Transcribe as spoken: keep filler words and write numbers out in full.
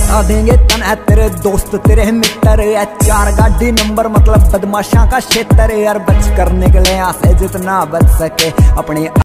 बता देंगे तन है तेरे दोस्त तेरे मित्र है, चार गाड़ी नंबर मतलब बदमाशा का क्षेत्र यार, बच कर निकले यहाँ से जितना बच सके अपने